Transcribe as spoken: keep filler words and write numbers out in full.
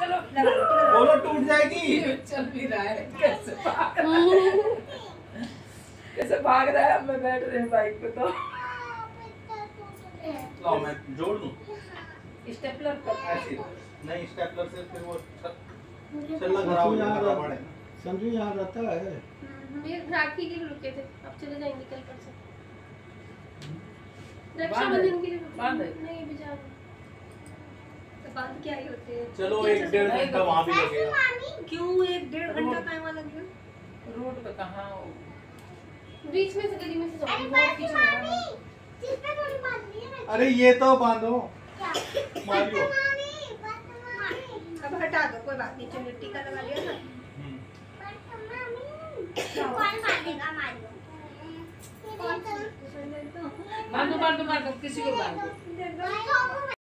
चलो बोलो टूट जाएगी। चल भी रहा है, कैसे भाग रहा है, कैसे भाग रहा है। मैं बैठ रही हूँ बाइक पे तो लो मैं जोड़ दूं। स्टेपलर पर ऐसे नहीं, स्टेपलर से फिर वो चलना खराब हो जाएगा। पड़े संजू यहाँ रहता है। ये राखी के लिए रुके थे, अब चले जाएंगे कल परसों। बांध रक्षाबंधन के लिए रुके बांध नहीं बिजा तो बांध के आई होते हैं। चलो एक डेढ़ घंटा वहाँ भी लगेगा। क्यों एक डेढ़ घंटा टाइम वाला लगे? रोड पे कहाँ बीच में से गली में से जाओ, बहुत पीछे है। अरे ये तो बांधो मारियो। अब हटा दो, कोई बात नहीं, चलो टीका लगा लिया ना। बांधो बांधो बांधो, किसी को बांधो।